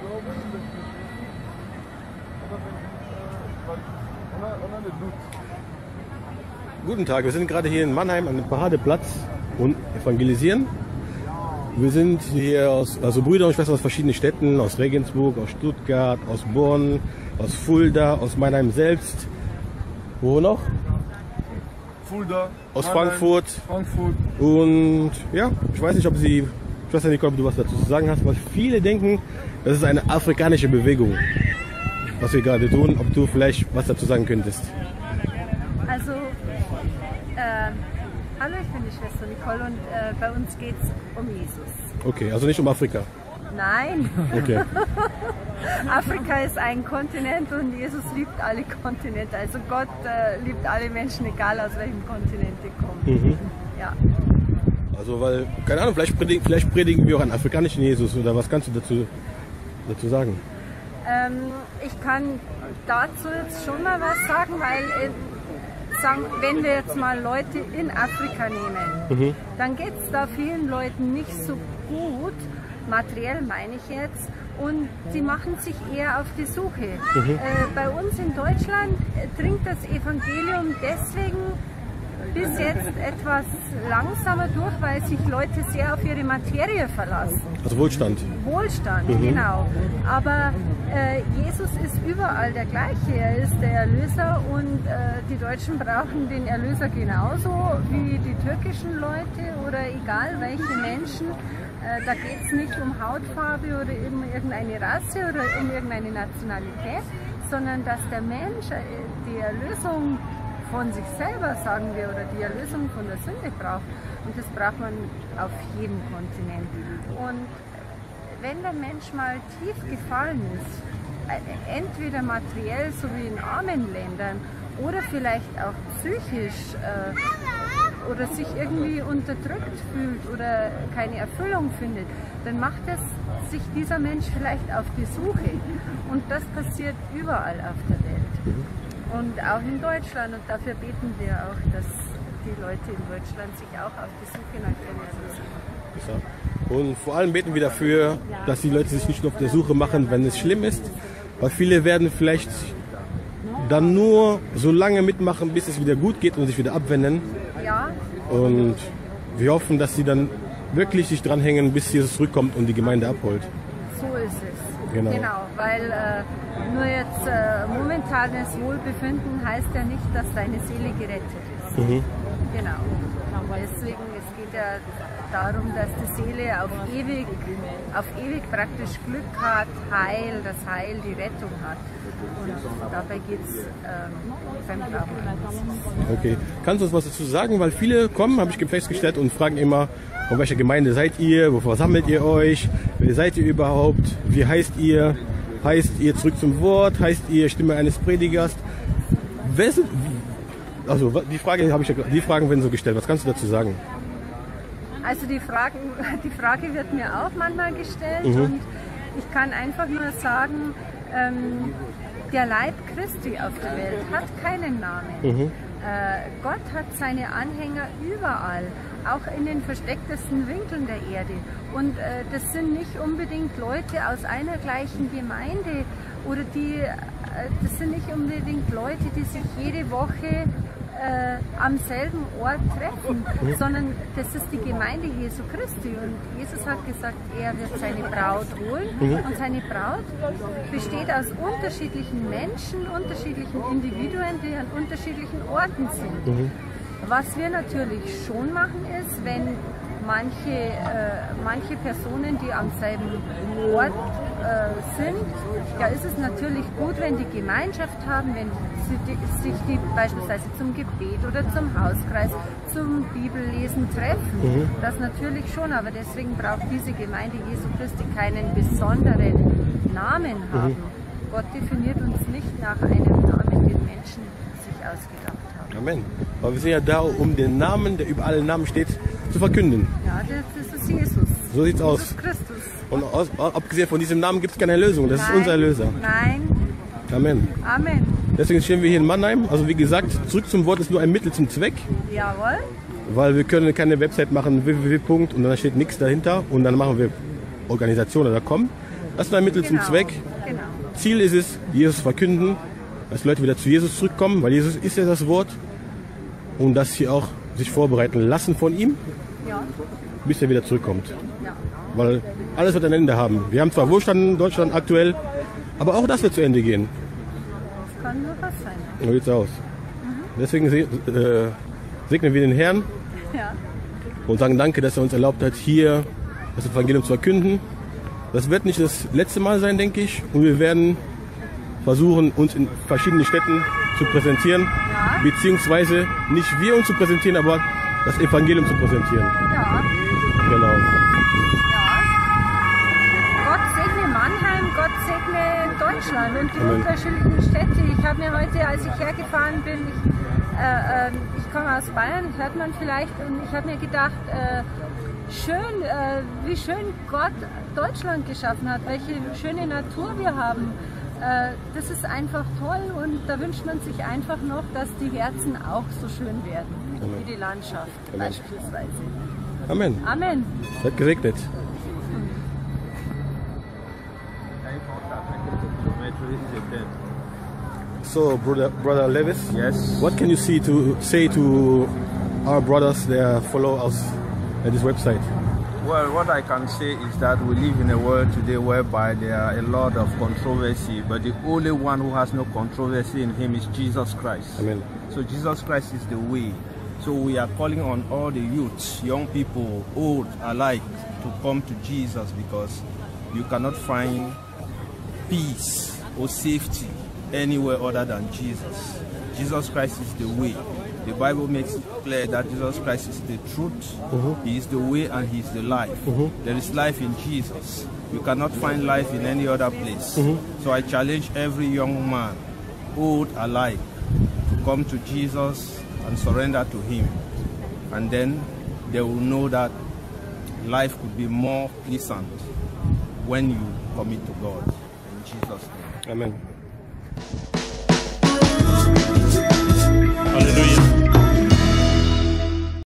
Guten Tag, wir sind gerade hier in Mannheim an dem Paradeplatz und evangelisieren. Wir sind hier also Brüder und Schwestern aus verschiedenen Städten, aus Regensburg, aus Stuttgart, aus Bonn, aus Fulda, aus Mannheim selbst. Wo noch? Fulda. Aus Mannheim, Frankfurt. Und ja, ich weiß nicht, ob Schwester Nicole, ob du was dazu zu sagen hast, weil viele denken, das ist eine afrikanische Bewegung, was wir gerade tun. Ob du vielleicht was dazu sagen könntest. Also, hallo, ich bin die Schwester Nicole und bei uns geht es um Jesus. Okay, also nicht um Afrika. Nein, Okay. Afrika ist ein Kontinent und Jesus liebt alle Kontinente. Also Gott liebt alle Menschen, egal aus welchem Kontinent die kommen. Ja. Also weil, keine Ahnung, vielleicht predigen wir auch einen afrikanischen Jesus oder was kannst du dazu sagen? Ich kann dazu jetzt schon mal was sagen, weil wenn wir jetzt mal Leute in Afrika nehmen, dann geht es da vielen Leuten nicht so gut, materiell meine ich jetzt, und sie machen sich eher auf die Suche. Bei uns in Deutschland dringt das Evangelium deswegen bis jetzt etwas langsamer durch, weil sich Leute sehr auf ihre Materie verlassen. Also Wohlstand. Wohlstand, genau. Aber Jesus ist überall der gleiche. Er ist der Erlöser und die Deutschen brauchen den Erlöser genauso wie die türkischen Leute oder egal welche Menschen. Da geht es nicht um Hautfarbe oder um irgendeine Rasse oder um irgendeine Nationalität, sondern dass der Mensch die Erlösung von sich selber, sagen wir, oder die Erlösung von der Sünde braucht. Und das braucht man auf jedem Kontinent. Und wenn der Mensch mal tief gefallen ist, entweder materiell, so wie in armen Ländern, oder vielleicht auch psychisch, oder sich irgendwie unterdrückt fühlt oder keine Erfüllung findet, dann macht sich dieser Mensch vielleicht auf die Suche. Und das passiert überall auf der Welt. Und auch in Deutschland, und dafür beten wir auch, dass die Leute in Deutschland sich auch auf die Suche nach dem Erlöser machen. Und vor allem beten wir dafür, dass die Leute sich nicht nur auf der Suche machen, wenn es schlimm ist, weil viele werden vielleicht dann nur so lange mitmachen, bis es wieder gut geht und sich wieder abwenden. Ja. Und wir hoffen, dass sie dann wirklich sich dranhängen, bis Jesus zurückkommt und die Gemeinde abholt. So ist es. Genau, weil nur jetzt momentanes Wohlbefinden heißt ja nicht, dass deine Seele gerettet ist. Genau. Deswegen, es geht ja darum, dass die Seele auf ewig praktisch Glück hat, das Heil, die Rettung hat. Und dabei geht es beim Glauben. Okay. Kannst du uns was dazu sagen? Weil viele kommen, habe ich festgestellt, und fragen immer, von welcher Gemeinde seid ihr, wovor sammelt ihr euch, wer seid ihr überhaupt, wie heißt ihr? Heißt ihr zurück zum Wort? Heißt ihr Stimme eines Predigers? Also die Fragen werden so gestellt. Was kannst du dazu sagen? Also die Frage wird mir auch manchmal gestellt und ich kann einfach nur sagen, der Leib Christi auf der Welt hat keinen Namen. Gott hat seine Anhänger überall, auch in den verstecktesten Winkeln der Erde. Und das sind nicht unbedingt Leute aus einer gleichen Gemeinde oder das sind nicht unbedingt Leute, die sich jede Woche am selben Ort treffen, sondern das ist die Gemeinde Jesu Christi. Und Jesus hat gesagt, er wird seine Braut holen und seine Braut besteht aus unterschiedlichen Menschen, unterschiedlichen Individuen, die an unterschiedlichen Orten sind. Was wir natürlich schon machen ist, wenn manche Personen, die am selben Ort sind, da ist es natürlich gut, wenn die Gemeinschaft haben, wenn sich die beispielsweise zum Gebet oder zum Hauskreis, zum Bibellesen treffen. Das natürlich schon, aber deswegen braucht diese Gemeinde Jesu Christi keinen besonderen Namen haben. Gott definiert uns nicht nach einem Namen, den Menschen sich ausgedacht haben. Amen. Aber wir sind ja da, um den Namen, der über allen Namen steht, zu verkünden. Ja, das ist Jesus. So sieht's aus. Jesus Christus. Und abgesehen von diesem Namen gibt es keine Erlösung. Das ist unser Erlöser. Nein. Amen. Amen. Deswegen stehen wir hier in Mannheim. Also wie gesagt, zurück zum Wort ist nur ein Mittel zum Zweck. Jawohl. Weil wir können keine Website machen, www. und dann steht nichts dahinter und dann machen wir Organisationen oder kommen. Das ist ein Mittel zum Zweck. Genau. Ziel ist es, Jesus verkünden, dass Leute wieder zu Jesus zurückkommen, weil Jesus ist ja das Wort. Und dass sie auch sich vorbereiten lassen von ihm, Ja. bis er wieder zurückkommt. Ja. Weil alles wird ein Ende haben. Wir haben zwar Wohlstand in Deutschland aktuell, aber auch das wird zu Ende gehen. Das kann nur was sein. So sieht's aus. Deswegen segnen wir den Herrn Ja. und sagen Danke, dass er uns erlaubt hat, hier das Evangelium zu verkünden. Das wird nicht das letzte Mal sein, denke ich. Und wir werden versuchen, uns in verschiedenen Städten zu präsentieren. Ja. Beziehungsweise nicht wir uns zu präsentieren, aber das Evangelium zu präsentieren. Ja. Genau. Ja. Gott segne Mannheim, Gott segne Deutschland und die Amen. unterschiedlichen Städte. Ich habe mir heute, als ich hergefahren bin, ich komme aus Bayern, hört man vielleicht, und ich habe mir gedacht, schön, wie schön Gott Deutschland geschaffen hat, welche schöne Natur wir haben. Das ist einfach toll und da wünscht man sich einfach noch, dass die Herzen auch so schön werden, wie die Landschaft beispielsweise. Amen. Amen. Seid gesegnet. So, brother Lewis, Yes. what can you say to our brothers that follow us at this website? Well, what I can say is that we live in a world today whereby there are a lot of controversy, but the only one who has no controversy in him is Jesus Christ. Amen. So Jesus Christ is the way. So we are calling on all the youths, young people, old alike, to come to Jesus, because you cannot find peace or safety anywhere other than Jesus. Jesus Christ is the way. The Bible makes it clear that Jesus Christ is the truth, He is the way, and He is the life. There is life in Jesus. You cannot find life in any other place. So I challenge every young man, old alike, to come to Jesus and surrender to Him. And then they will know that life could be more pleasant when you commit to God. In Jesus' name. Amen.